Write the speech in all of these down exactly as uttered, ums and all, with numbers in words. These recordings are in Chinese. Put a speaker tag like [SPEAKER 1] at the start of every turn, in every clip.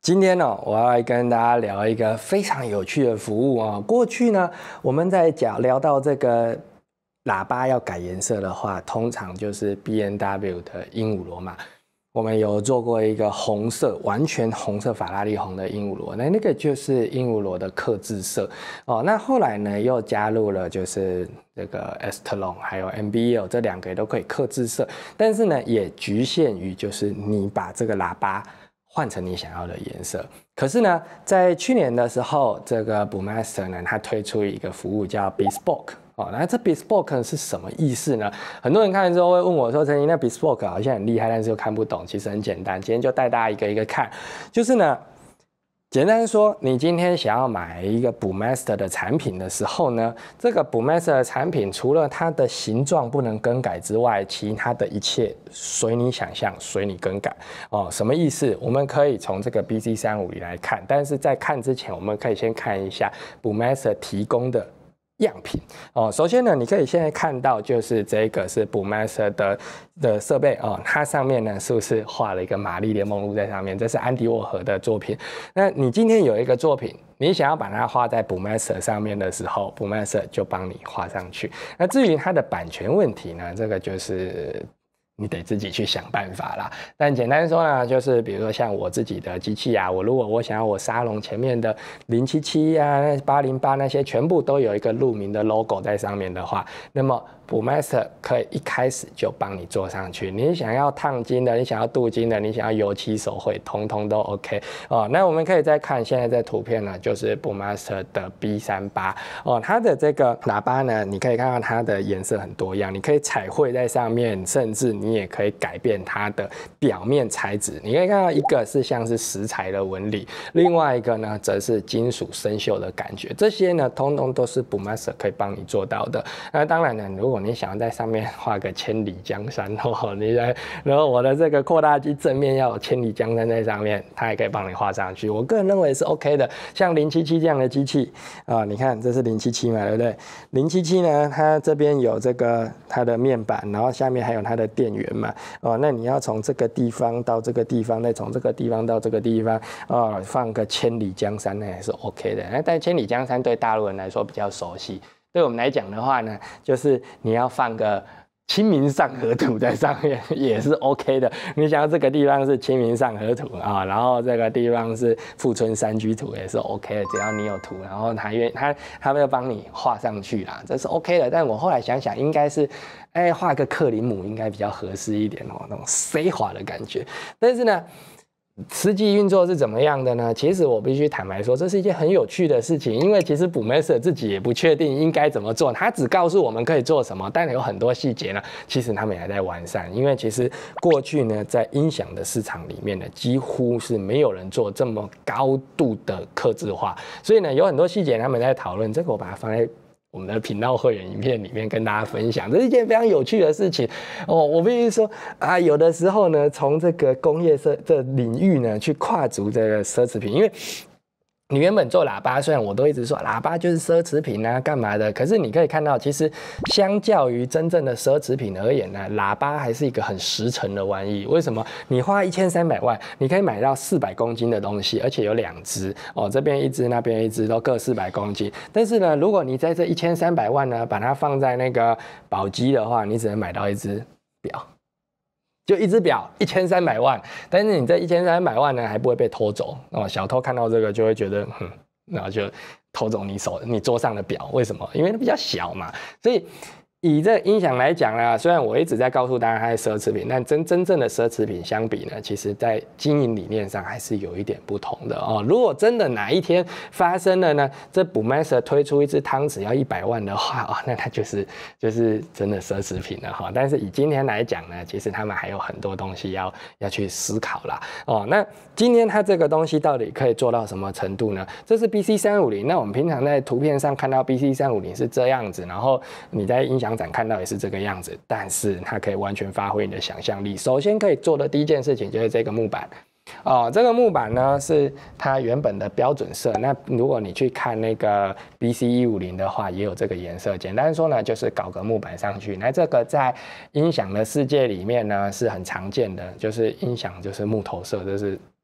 [SPEAKER 1] 今天呢、哦，我要来跟大家聊一个非常有趣的服务啊、哦。过去呢，我们在讲聊到这个喇叭要改颜色的话，通常就是 B M W 的鹦鹉螺嘛。我们有做过一个红色，完全红色法拉利红的鹦鹉螺，那那个就是鹦鹉螺的客制色哦。那后来呢，又加入了就是这个 Estelon 还有 M B L 这两个也都可以客制色，但是呢，也局限于就是你把这个喇叭换成你想要的颜色。可是呢，在去年的时候，这个 Bullmaster 呢，它推出一个服务叫 Bespoke。哦，那这 bespoke 是什么意思呢？很多人看了之后会问我说：“陈怡，那 bespoke 好像很厉害，但是又看不懂。”其实很简单，今天就带大家一个一个看。就是呢，简单说，你今天想要买一个 Bullmaster 的产品的时候呢，这个 Bullmaster 的产品除了它的形状不能更改之外，其他的一切随你想象，随你更改。哦，什么意思？我们可以从这个 B C 三五零来看，但是在看之前，我们可以先看一下 Bullmaster 提供的样品哦，首先呢，你可以现在看到就是这个是 Bullmaster 的的设备哦，它上面呢是不是画了一个玛丽莲梦露在上面？这是安迪沃荷的作品。那你今天有一个作品，你想要把它画在 Bullmaster 上面的时候 ，Bullmaster 就帮你画上去。那至于它的版权问题呢，这个就是你得自己去想办法啦。但简单说呢，就是比如说像我自己的机器啊，我如果我想要我沙龙前面的零七七啊、八零八那些全部都有一个路名的 logo 在上面的话，那么 Bullmaster 可以一开始就帮你做上去。你想要烫金的，你想要镀金的，你想要油漆手绘，通通都 OK 哦。那我们可以再看现在这图片呢，就是 Bullmaster 的 B 三八 哦，它的这个喇叭呢，你可以看到它的颜色很多样，你可以彩绘在上面，甚至你也可以改变它的表面材质。你可以看到一个是像是石材的纹理，另外一个呢则是金属生锈的感觉。这些呢，通通都是 Bullmaster 可以帮你做到的。那当然呢，如果你想要在上面画个千里江山哦，你来，然后我的这个扩大机正面要有千里江山在上面，它也可以帮你画上去。我个人认为是 OK 的。像零七七这样的机器啊，你看这是零七七嘛，对不对？零七七呢，它这边有这个它的面板，然后下面还有它的电源嘛。哦，那你要从这个地方到这个地方，再从这个地方到这个地方，哦，放个千里江山那也是 OK 的。那但千里江山对大陆人来说比较熟悉。对我们来讲的话呢，就是你要放个清明上河图在上面也是 OK 的。你想要这个地方是清明上河图啊，然后这个地方是富春山居图也是 OK 的，只要你有图，然后他愿他他会帮你画上去啦，这是 OK 的。但我后来想想，应该是哎画个克林姆应该比较合适一点哦，那种奢华的感觉。但是呢，实际运作是怎么样的呢？其实我必须坦白说，这是一件很有趣的事情，因为其实 Bullmaster 自己也不确定应该怎么做，他只告诉我们可以做什么，但有很多细节呢，其实他们也还在完善。因为其实过去呢，在音响的市场里面呢，几乎是没有人做这么高度的客制化，所以呢，有很多细节他们在讨论，这个我把它放在我们的频道会员影片里面跟大家分享，这是一件非常有趣的事情哦。我必须说啊，有的时候呢，从这个工业设这领域呢，去跨足这个奢侈品，因为你原本做喇叭，虽然我都一直说喇叭就是奢侈品啊，干嘛的？可是你可以看到，其实相较于真正的奢侈品而言呢，喇叭还是一个很实诚的玩意。为什么？你花一千三百万，你可以买到四百公斤的东西，而且有两只哦，这边一只，那边一只，都各四百公斤。但是呢，如果你在这一千三百万呢，把它放在那个宝鸡的话，你只能买到一只表。就一只表一千三百万，但是你这一千三百万呢还不会被偷走哦。小偷看到这个就会觉得，哼，然后就偷走你手你桌上的表，为什么？因为它比较小嘛，所以。以这音响来讲啦，虽然我一直在告诉大家它是奢侈品，但真真正的奢侈品相比呢，其实在经营理念上还是有一点不同的哦。如果真的哪一天发生了呢，这 Bullmaster 推出一只汤匙要一百万的话哦，那它就是就是真的奢侈品了哈。但是以今天来讲呢，其实他们还有很多东西要要去思考啦哦。那今天它这个东西到底可以做到什么程度呢？这是 B C 三五零，那我们平常在图片上看到 B C 三五零是这样子，然后你在音响展看到也是这个样子，但是它可以完全发挥你的想象力。首先可以做的第一件事情就是这个木板。哦，这个木板呢是它原本的标准色。那如果你去看那个 B C 一五零的话，也有这个颜色。简单说呢，就是搞个木板上去。那这个在音响的世界里面呢是很常见的，就是音响就是木头色，这是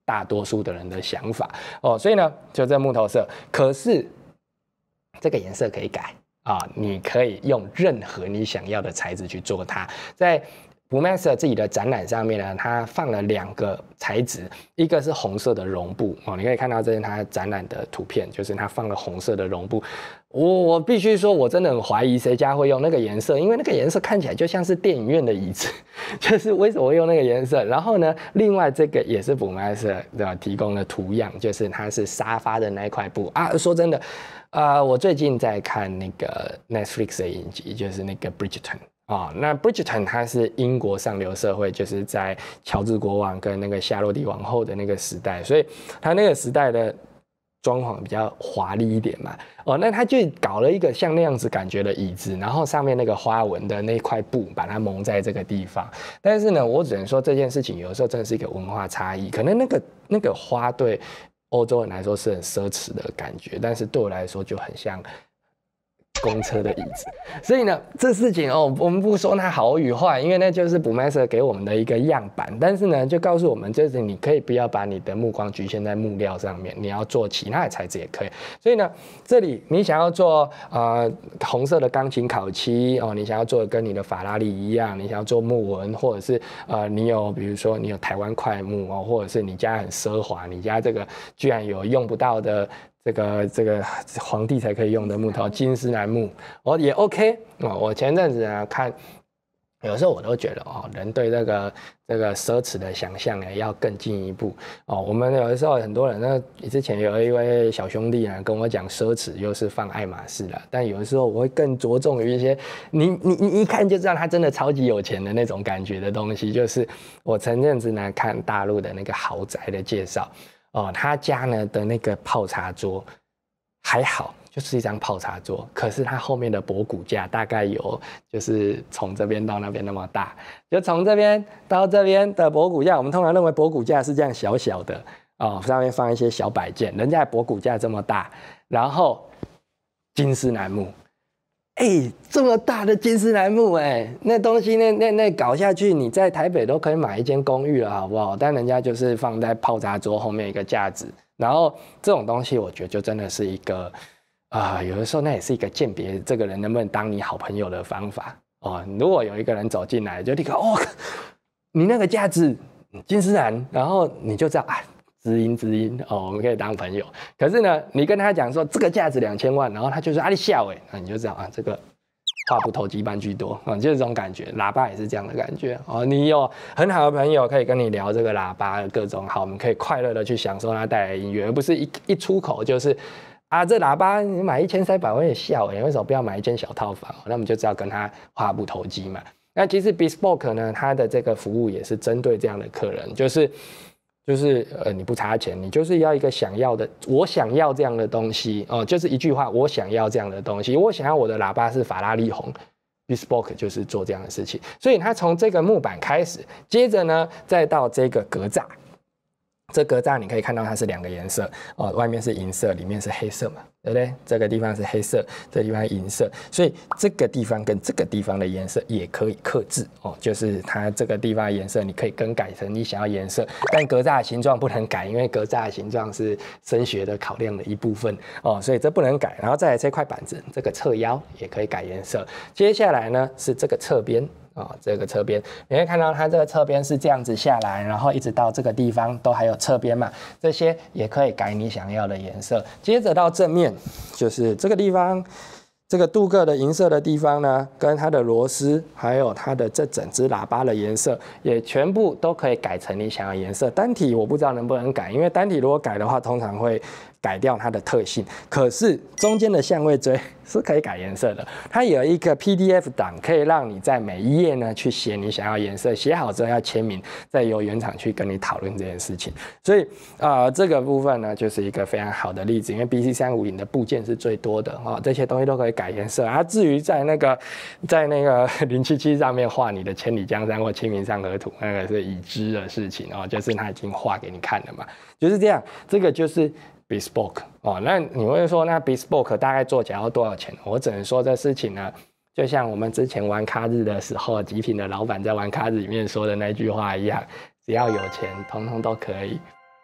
[SPEAKER 1] 大多数的人的想法哦。所以呢，就这木头色，可是这个颜色可以改啊，你可以用任何你想要的材质去做它。在Bullmaster 自己的展览上面呢，它放了两个材质，一个是红色的绒布哦，你可以看到这是它展览的图片，就是它放了红色的绒布。我我必须说，我真的很怀疑谁家会用那个颜色，因为那个颜色看起来就像是电影院的椅子，就是为什么会用那个颜色？然后呢，另外这个也是 Bullmaster 的提供的图样，就是它是沙发的那一块布啊。说真的，呃，我最近在看那个 Netflix 的影集，就是那个 Bridgerton。啊、哦，那 Bridgerton 它是英国上流社会，就是在乔治国王跟那个夏洛蒂王后的那个时代，所以它那个时代的装潢比较华丽一点嘛。哦，那他就搞了一个像那样子感觉的椅子，然后上面那个花纹的那块布把它蒙在这个地方。但是呢，我只能说这件事情有的时候真的是一个文化差异，可能那个那个花对欧洲人来说是很奢侈的感觉，但是对我来说就很像公车的椅子，所以呢，这事情哦，我们不说它好与坏，因为那就是 Bullmaster 给我们的一个样板。但是呢，就告诉我们，就是你可以不要把你的目光局限在木料上面，你要做其他的材质也可以。所以呢，这里你想要做呃红色的钢琴烤漆哦，你想要做的跟你的法拉利一样，你想要做木纹，或者是呃你有比如说你有台湾块木哦，或者是你家很奢华，你家这个居然有用不到的。这个这个皇帝才可以用的木头，金丝楠木，哦也 OK 哦。我前阵子呢看，有时候我都觉得哦，人对这个这个奢侈的想象呢要更进一步哦。我们有的时候很多人呢，之前有一位小兄弟呢跟我讲奢侈又是放爱马仕啦，但有的时候我会更着重于一些你你你一看就知道他真的超级有钱的那种感觉的东西。就是我前阵子呢看大陆的那个豪宅的介绍。哦，他家呢的那个泡茶桌还好，就是一张泡茶桌，可是它后面的博骨架大概有，就是从这边到那边那么大，就从这边到这边的博骨架，我们通常认为博骨架是这样小小的哦，上面放一些小摆件，人家的博骨架这么大，然后金丝楠木。哎、欸，这么大的金丝楠木，哎，那东西那那那搞下去，你在台北都可以买一间公寓了，好不好？但人家就是放在泡茶桌后面一个架子，然后这种东西，我觉得就真的是一个啊、呃，有的时候那也是一个鉴别这个人能不能当你好朋友的方法哦。如果有一个人走进来，就立刻哦，你那个架子金丝楠，然后你就知道啊。知音知音哦，我们可以当朋友。可是呢，你跟他讲说这个价值两千万，然后他就说啊你笑哎，那你就知道啊这个话不投机半句多啊、嗯，就是这种感觉。喇叭也是这样的感觉哦，你有很好的朋友可以跟你聊这个喇叭的各种好，我们可以快乐的去享受它带来的音乐，而不是一一出口就是啊这喇叭你买一千三百万也笑哎，为什么不要买一间小套房？那我们就知道跟他话不投机嘛。那其实 Bespoke 呢，它的这个服务也是针对这样的客人，就是。就是呃，你不差钱，你就是要一个想要的，我想要这样的东西哦、呃，就是一句话，我想要这样的东西，我想要我的喇叭是法拉利红 ，Bespoke 就是做这样的事情，所以它从这个木板开始，接着呢，再到这个格栅，这格栅你可以看到它是两个颜色哦，外面是银色，里面是黑色嘛，对不对？这个地方是黑色，这个地方是银色，所以这个地方跟这个地方的颜色也可以客制哦，就是它这个地方的颜色你可以更改成你想要颜色，但格栅的形状不能改，因为格栅的形状是声学的考量的一部分哦，所以这不能改。然后再来这块板子，这个侧腰也可以改颜色。接下来呢是这个侧边。哦，这个侧边你会看到它这个侧边是这样子下来，然后一直到这个地方都还有侧边嘛，这些也可以改你想要的颜色。接着到正面，就是这个地方，这个镀铬的银色的地方呢，跟它的螺丝，还有它的这整只喇叭的颜色，也全部都可以改成你想要的颜色。单体我不知道能不能改，因为单体如果改的话，通常会改掉它的特性。可是中间的相位锥是可以改颜色的，它有一个 P D F 档，可以让你在每一页呢去写你想要颜色，写好之后要签名，再由原厂去跟你讨论这件事情。所以啊、呃，这个部分呢就是一个非常好的例子，因为 B C 三五零的部件是最多的啊、哦，这些东西都可以改颜色。啊，至于在那个在那个零七七上面画你的千里江山或清明上河图，那个是已知的事情哦，就是他已经画给你看了嘛，就是这样。这个就是。Bespoke 哦，那你会说那 Bespoke 大概做起来要多少钱？我只能说这事情呢，就像我们之前玩咖日的时候，极品的老板在玩咖日里面说的那句话一样，只要有钱，通通都可以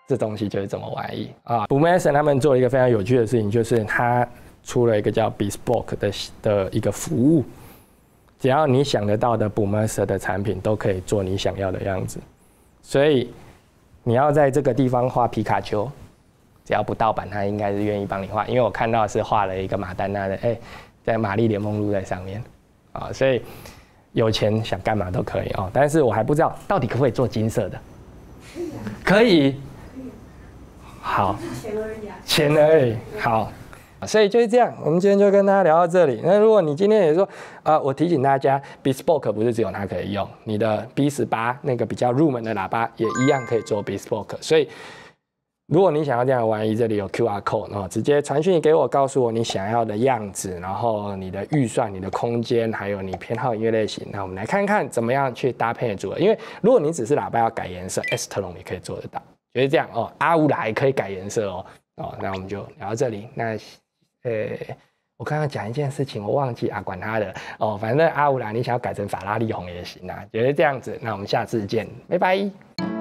[SPEAKER 1] 这东西就是这么玩意啊。Burmester 他们做了一个非常有趣的事情，就是他出了一个叫 Bespoke 的的一个服务，只要你想得到的 Burmester 的产品都可以做你想要的样子。所以你要在这个地方画皮卡丘，只要不盗版，他应该是愿意帮你画。因为我看到是画了一个马丹娜的，哎、欸，在玛丽莲梦露在上面啊，所以有钱想干嘛都可以哦。但是我还不知道到底可不可以做金色的，可以。好，钱而已啊，钱而已。好，所以就是这样，我们今天就跟大家聊到这里。那如果你今天也说，啊、呃，我提醒大家 ，Bespoke 不是只有它可以用，你的 B 十八那个比较入门的喇叭也一样可以做 Bespoke。所以，如果你想要这样的玩意，这里有 Q R code 哦，直接传讯给我，告诉我你想要的样子，然后你的预算、你的空间，还有你偏好音乐类型。那我们来看看怎么样去搭配组合。因为如果你只是喇叭要改颜色 ，Estron 也可以做得到。就是这样哦，阿乌拉也可以改颜色哦。哦，那我们就聊到这里。那，呃，我刚刚讲一件事情，我忘记啊，管他的哦，反正阿乌拉你想要改成法拉利红也行啊，就是这样子。那我们下次见，拜拜。